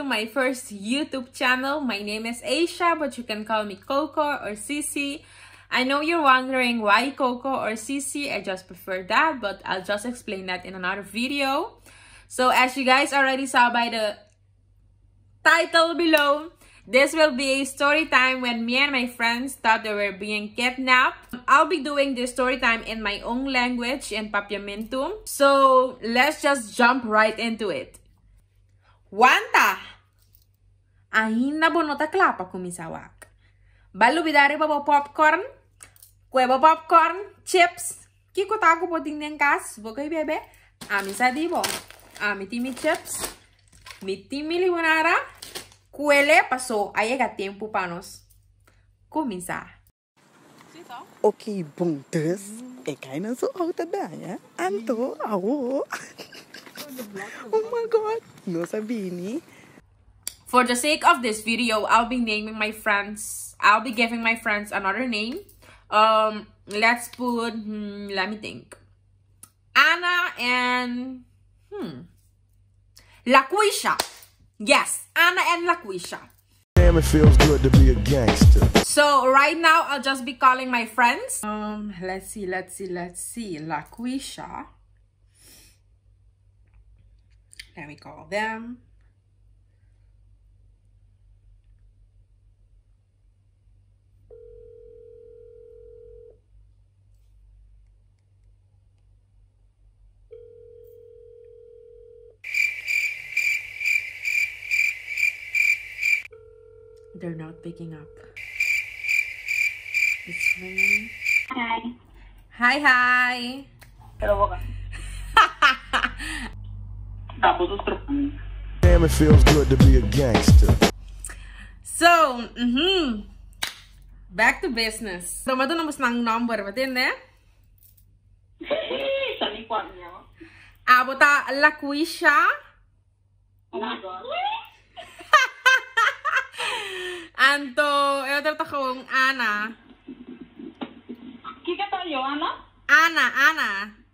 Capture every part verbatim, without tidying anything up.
to my first YouTube channel. My name is Aisha, but you can call me Coco or Cici. I know you're wondering why Coco or Cici. I just prefer that, but I'll just explain that in another video. So as you guys already saw by the title below, this will be a story time when me and my friends thought they were being kidnapped. I'll be doing this story time in my own language, in Papiamentum. So let's just jump right into it. Wanta! Ahin na bonota klapa kumisawak. Balu bidari babo popcorn. Kueba popcorn, chips. Kiko taku po tingnen kas. Bokay bebe. Ami sa dibo. Ami timi chips. Mi timi limonada. Kuele paso. Ayega tempo panos. Começar. Ok, bom, dus ik ga naar zo oud hè? Anto, awo. Oh my god, no sabini. For the sake of this video, I'll be naming my friends. I'll be giving my friends another name. Um, let's put, hmm, let me think. Anna and, hmm, LaQuisha. Yes, Anna and LaQuisha. Damn, it feels good to be a gangster. So right now, I'll just be calling my friends. Um, let's see, let's see, let's see. LaQuisha. Let me call them. They're not picking up. It's ringing. Hi. Hi, hi. Hello, ka. Tapos ustrukan. Damn, it feels good to be a gangster. So, mm-hmm. Back to business. So, madun namus ng number. Batin, eh? Sa likwan niya. Abota LaQuisha. Oh my God. Anto, el otro takong Ana. Kika tayo, ano? Ana, Ana.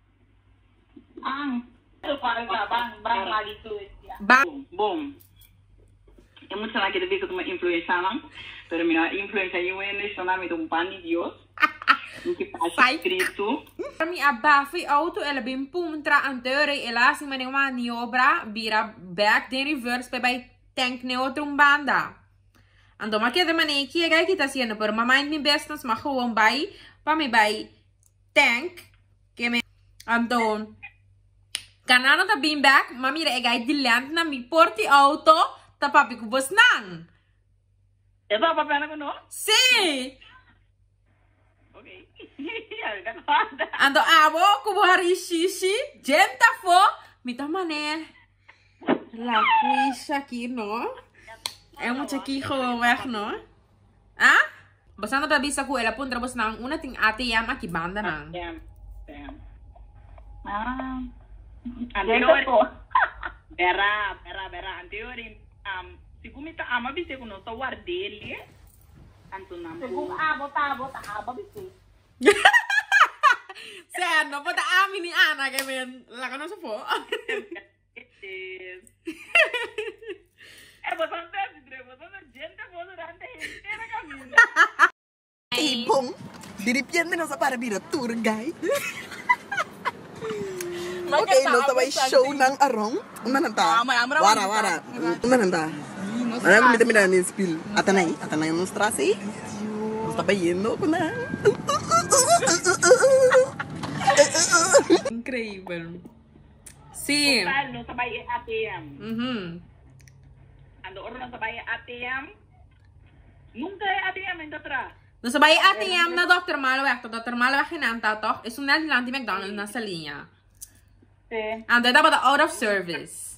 Ang. Ito parang ka, bang, bang, lagi tuwit. Ba Boom, boom. É muito sana que deve ser uma influência, não? Pero minha influência eu é nesse nome do Pani Dios. O que está escrito. Mi abafi auto, ela bem puntra antere, ela assim maneira uma maniobra, vira back, then reverse, pe by tank ne outro banda. Ando makia de maneira que é que tá sendo, pero mamãe me business, mas gewoon by, pa me by tank, que me ando kanano ta beam back, mamira é gai dilant na mi porti auto, ta papi ko bos nang. É só para pena não? Si! Ok. Ando abo, kubo hari shishi, jenta fo, mita maneira. LaQuisha aqui, no? É muito aqui gewoon weg, no? Ah? Basta na tabi sa ko, ela punta bos nang una ting ate yam aki banda nang. Damn. Damn. Ah. Anterior. Bera, bera, bera. Anterior, um, se kumita ama bise kuno sa wardeli, anto nampo. Se kum abo ta abo ta abo bise. Sen, no pata ami ni Ana que men la conoce po. Eh, bosan te dire, bosan gente bosan durante intera camino. Hey, bom, diripiente no sa para bira tour guide. Ok, no sa bay show ng arong. Una nanta. Wara, wara. Una nanta. Wala ko mita mita ni spill. Atanay, atanay ng strasi. Basta pa yendo ko na. Increíble. Sí. No sa bay A T M. Mhm. Ando oro sa bay A T M. Nunca hay A T M en atrás. No sabay ate yam na dokter Malwek, to dokter Malwek hinanta toch, is una lang di McDonald's na sa linya. Sí. And then dapat out of service.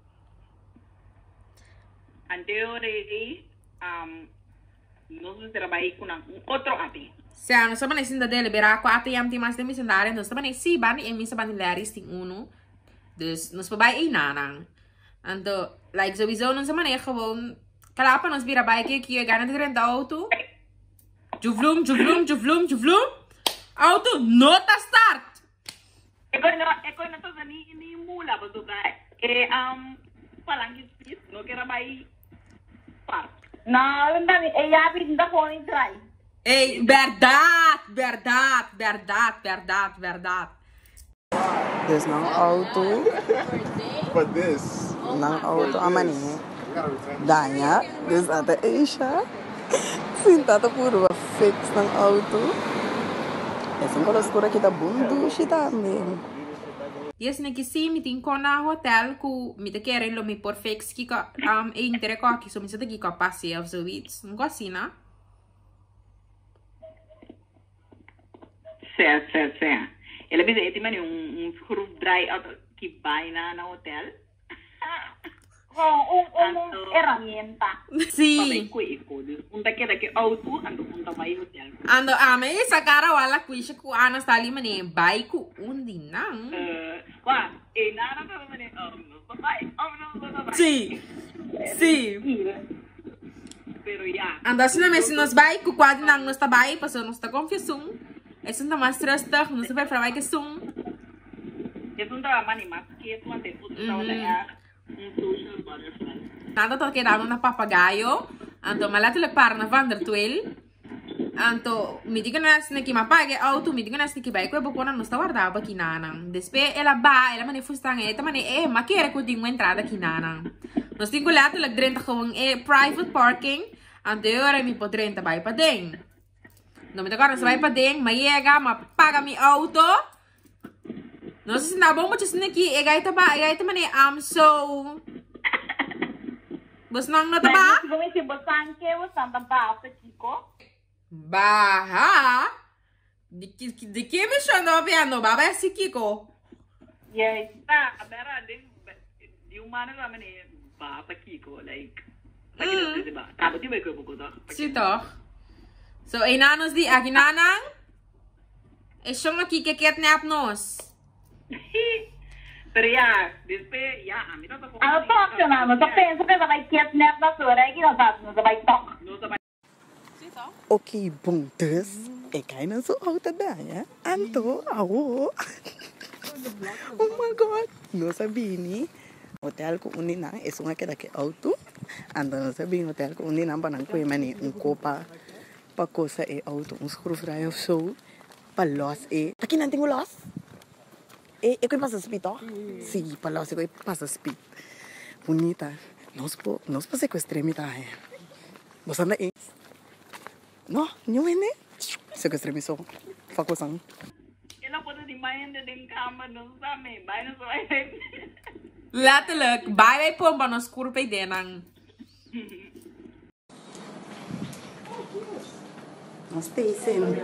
Anteriormente, um, no se trabajé con otro A T M. Siya, no saban isin da dele, bera ako ate yam ti mas de misandare, no saban isi ban e misa ban laris ting uno. Dus, no sabay ay nanang. Ando, like, sowieso, no saban eh, gewoon, kalapan nos bira bay kaya kaya gana di rin da auto. Juvlum, juvlum, juvlum, juvlum. Auto, nota start. Eko no, eko no to ni ni mula ba to ka. Eh um palang split, no kira bay par. Não, não, ella pinta con el try. Ei, verdade, verdade, verdade, verdade, verdade. There's no auto. But this. Ng auto amani. Danya. There's ate Aisha. Sinta to puro fix ng auto. Essa cola escura kita bundu shi também. Yes, ne kisi mi tin kona hotel ku mi te keren lo mi por fix ki ka um e intere ko ki so mi sete ki ka passie of zoiets. Ngo sina. Certo, certo, certo. Ele bisa iti man yung um, screwdriver out ki bay na na hotel. Con un, un, un herramienta. Si. Ko iko. Unta kira ke auto ando unta bay hotel. Ando ame sa cara wala kuisha ku ana stali mane bai ku undi nang. Eh, wa, eh na na ka man um no sa bay. Um no sa bay. Si. Si. Pero ya. Ando sina me sinos bai ku kwadi nang nos ta bai paso nos ta confusung. Es un más trustig, no se puede trabajar que son. Es un trabajo más que es mantener un social butterfly. Nada tot quedado na papagayo. Anto malati le parna van der twel. Anto mi dico nas ne ki ma paghe auto mi dico nas ne ki bai ko bokona no sta guardava kinanang. Despe ela ba ela mane fustang eta mane e ma kere ko dingo entrada kinanang. No stingo lato lag drenta gewoon e private parking. Anto ora mi po drenta bai pa ding. No me tocaron, se va para dentro, me llega, me paga mi auto. No sé si na bom, muchos aquí, ega ita ba, ega ita mani, um, so. Bus nang na ba? Mas kung si bosan ke, bosan tamba sa chico. Baha. De que de que me chamou piano, baba é Kiko. Yes. Ah, abera de de humano la mani ba pa Kiko like. Like mm. Ba. Tabo ti ba ko buko da. Si toch. So, inanos di, aginanang. E siyong nakikikit ni Apnos. Pero ya, después, ya, a mí no te puedo... Ano talk siya na, no? Sa pensa ka sabay kidnap na sura, ginasat no sabay talk. No sabay. Okay, bom, dus. Ik ga naar zo'n auto daar, ja? Anto, awo. Oh my God. No sabini. Hotel ko uni nang, eso nga keda ke auto. Anto no sabini hotel ko uni nang panang ko mani un copa. Pa cosa e auto, un screwdriver of zo. Pa los e. Aqui não tem o los? E, e que passa speed, ó? Sim, pa los e que passa speed. Bonita. Nós po, nós po sequestremita, é. Você anda e. No, não é, né? Sequestremiso. Facosang. Ela pode de manhã de cama, não sabe, vai não sabe. Letterlijk, bij wij pompa nos kurpe denang. Nós tem sempre.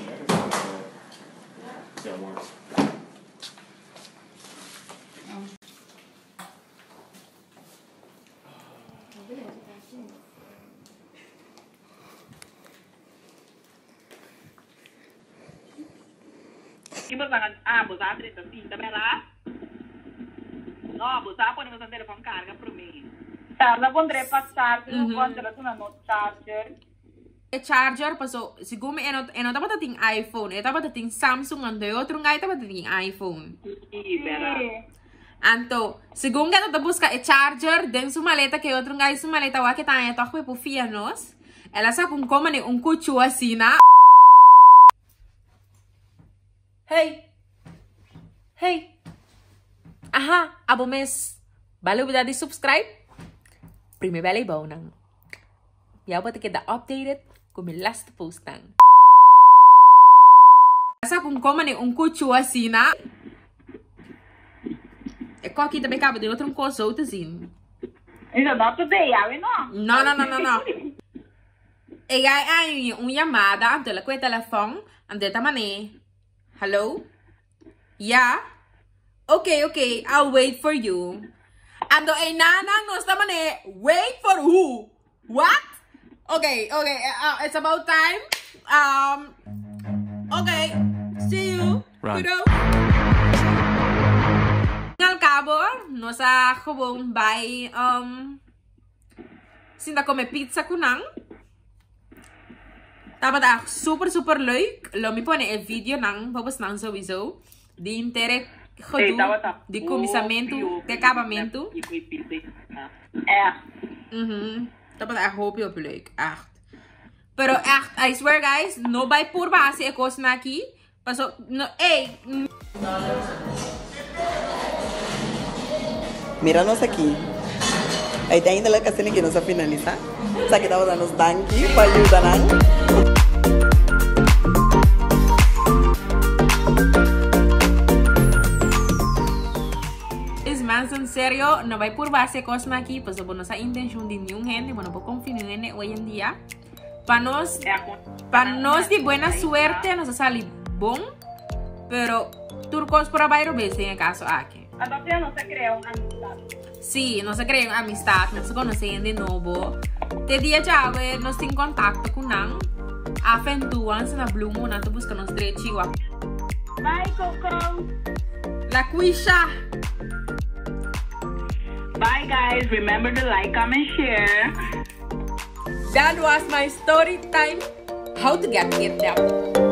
Kita sangat ah, bos Andri tapi tapi lah. No, bos apa nih bos telepon carga per me. Tarda pondrei passar, non pondrei tu no charger. E charger paso, siguro e not e not dapat ting iPhone, e dapat ting Samsung ando outro ngai dapat ting iPhone. Iya, Anto, siguro nga to busca e charger den su maleta que outro ngai su maleta wa que tá to po fianos. Ela sa kung como ne un cuchu asina. Hey. Hey. Aha, abo mes. Balo bida di subscribe. Prime bali ba nang. Ya buat kita updated kung may last postan. Sa kung como ne un cuchu asina. E qua aqui também cabe de outra coisa outra assim. Isso não tudo é, não? Não, não, não, não, não. E aí aí uma chamada, ante la quel telefone, ante tamane. Hello? Yeah? Okay, okay, I'll wait for you. Ando ay nanang no tamane, wait for who? What? Okay, okay, uh, it's about time. Um Okay, see you. Run. Al cabo, no sa gewoon bij um sinda come pizza kunang. Dapat ah super super leuk. Lo mi pone een video nang babas nang sowieso. Die intere gedoe, de commissamiento, de acabamento. É. Mhm. Dat was echt hoopje leuk, echt. Pero echt, I swear guys, no vai por base e coisa aqui. Paso, no, hey. Míranos aqui. Aí tem ainda a cena que não se finaliza. Sabe que estava dando os danki para ajudar, não? Mas en serio, no vai por base cosas aquí, pues no esa intención de ningún gente, bueno, no confiar en gente hoy en día. Para nos, para nos de buena suerte, nos sale bon, pero turcos por abajo ves en el caso aquí. Entonces no se crea una amistad. Sí, no se crea una amistad, no se conocen de nuevo. De día ya, no estoy en contacto con nan. Afentuan se na blumo, na te busca nos derecho. Bye, Coco. La cuisha. Bye guys, remember to like, comment, share. That was my story time. How to get kidnapped.